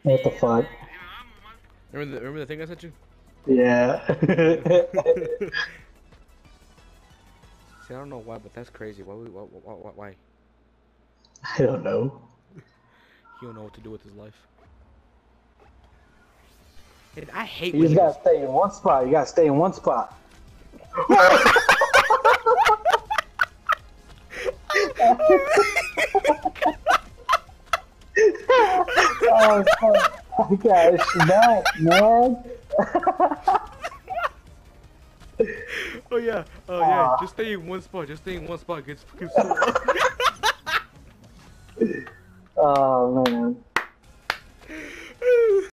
What the fuck? Remember the thing I sent you? Yeah. See, I don't know why, but that's crazy. Why? I don't know. He don't know what to do with his life. And I hate You when just niggas. gotta stay in one spot. You gotta stay in one spot. Oh, fuck. I got smacked, man. Oh yeah. Just stay in one spot. Just stay in one spot. Gets fucking so. Oh, man.